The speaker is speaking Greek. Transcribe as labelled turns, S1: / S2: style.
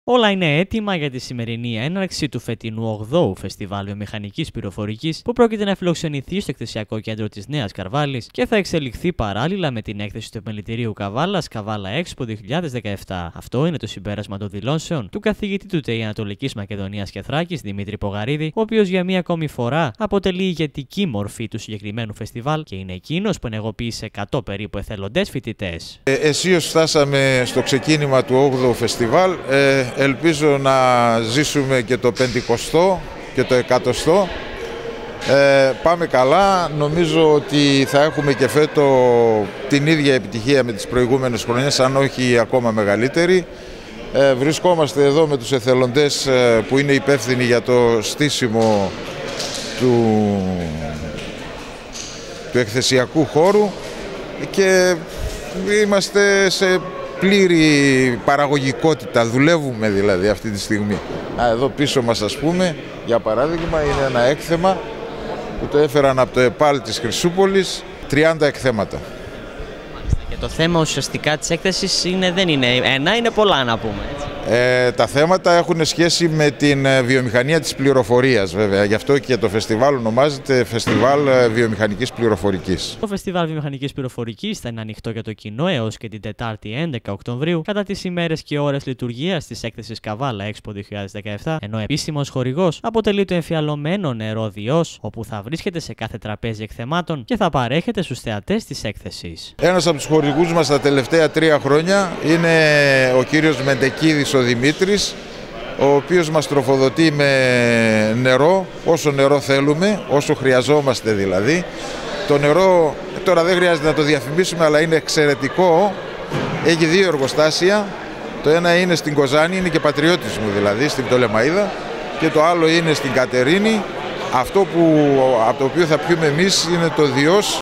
S1: Όλα είναι έτοιμα για τη σημερινή έναρξη του φετινού 8ου Φεστιβάλ Βιομηχανικής Πληροφορικής που πρόκειται να φιλοξενηθεί στο εκθεσιακό κέντρο της Νέας Καρβάλης και θα εξελιχθεί παράλληλα με την έκθεση του επιμελητηρίου Καβάλας Καβάλα Expo 2017. Αυτό είναι το συμπέρασμα των δηλώσεων του καθηγητή του ΤΕΙ Ανατολικής Μακεδονίας και Θράκης Δημήτρη Πογαρίδη, ο οποίος για μία ακόμη φορά αποτελεί ηγετική μορφή του συγκεκριμένου φεστιβάλ και είναι εκείνος που ενεργοποίησε 100 περίπου εθελοντές φοιτητές.
S2: Αισίως φτάσαμε στο ξεκίνημα του 8ου Φεστιβάλ. Ελπίζω να ζήσουμε και το 50ο και το 100ο. Πάμε καλά. Νομίζω ότι θα έχουμε και φέτο την ίδια επιτυχία με τις προηγούμενες χρονιές, αν όχι ακόμα μεγαλύτερη. Βρισκόμαστε εδώ με τους εθελοντές που είναι υπεύθυνοι για το στήσιμο του εκθεσιακού χώρου και είμαστε σε πλήρη παραγωγικότητα, δουλεύουμε δηλαδή αυτή τη στιγμή. Εδώ πίσω μας, ας πούμε, για παράδειγμα, είναι ένα έκθεμα που το έφεραν από το ΕΠΑΛ της Χρυσούπολης, 30 εκθέματα.
S1: Και το θέμα ουσιαστικά της έκθεσης δεν είναι ένα, είναι πολλά να πούμε, έτσι.
S2: Τα θέματα έχουν σχέση με την βιομηχανία της πληροφορίας, βέβαια. Γι' αυτό και το φεστιβάλ ονομάζεται Φεστιβάλ Βιομηχανικής Πληροφορικής.
S1: Το Φεστιβάλ Βιομηχανικής Πληροφορικής θα είναι ανοιχτό για το κοινό έως και την Τετάρτη 11 Οκτωβρίου κατά τις ημέρες και ώρες λειτουργίας της έκθεσης Καβάλα Expo 2017, ενώ επίσημος χορηγός αποτελεί το εμφιαλωμένο νερό Διός, όπου θα βρίσκεται σε κάθε τραπέζι εκθεμάτων και θα παρέχεται στους θεατές της έκθεσης.
S2: Ένας από τους χορηγούς μας τα τελευταία 3 χρόνια είναι ο κύριος Μεντεκίδης ο Δημήτρης, ο οποίος μας τροφοδοτεί με νερό, όσο νερό θέλουμε, όσο χρειαζόμαστε δηλαδή. Το νερό, τώρα δεν χρειάζεται να το διαφημίσουμε, αλλά είναι εξαιρετικό. Έχει 2 εργοστάσια, το ένα είναι στην Κοζάνη, είναι και πατριώτης μου δηλαδή, στην Πτολεμαΐδα, και το άλλο είναι στην Κατερίνη. Αυτό από το οποίο θα πιούμε εμείς είναι το Διός,